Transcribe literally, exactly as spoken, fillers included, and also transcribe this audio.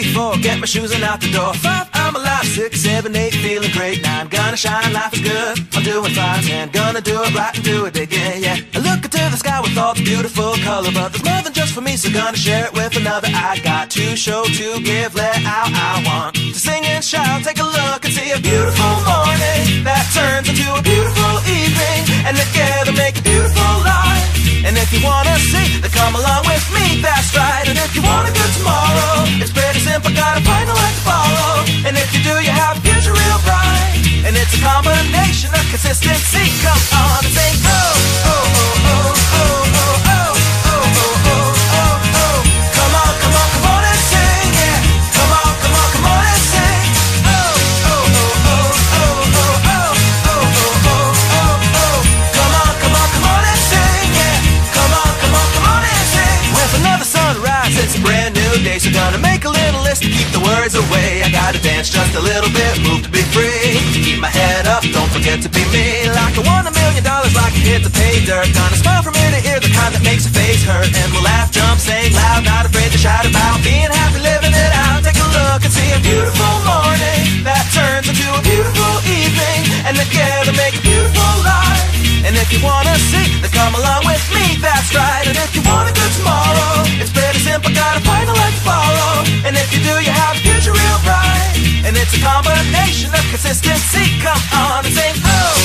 Four, get my shoes and out the door. Five, I'm alive. Six, seven, eight, feeling great. Nine, gonna shine, life is good. I'm doing fine. Ten, gonna do it right and do it again, yeah. I look into the sky with all the beautiful color, but there's more than just for me, so gonna share it with another. I got to show, to give, let out. I want to sing and shout. Take a look and see a beautiful morning that turns into a beautiful evening, and together make a beautiful life. And if you wanna see, then come along with me, that's right. And if you want a good tomorrow, it's pretty simple, gotta find a light to follow. And if you do, you have a future real bright. And it's a combination of consistency. Come on and sing, oh, oh, oh, oh, oh, oh, oh, oh, oh, oh, oh, oh. Come on, come on, come on and sing, yeah. Come on, come on, come on and sing. Oh, oh, oh, oh, oh, oh, oh, oh, oh, oh, oh, oh. Come on, come on, come on and sing, yeah. Come on, come on, come on and sing. With another sunrise, it's a brand new day, so gonna make a little list to keep the words away. I gotta dance just a little bit, move to be free. Keep my head up, don't forget to be me. Like I won a million dollars, like I hit the pay dirt. Gonna smile from ear to ear, the kind that makes your face hurt. And we'll laugh, jump, sing loud, not afraid to shout about being happy, living it out. Take a look and see a beautiful morning that turns into a beautiful evening, and together make a beautiful life. And if you wanna see, then come along with me, that's right. And if you want a good tomorrow, it's pretty simple, gotta find a light to follow. And if you do, you have a future real bright. And it's a combination of consistency. Come on and sing, oh.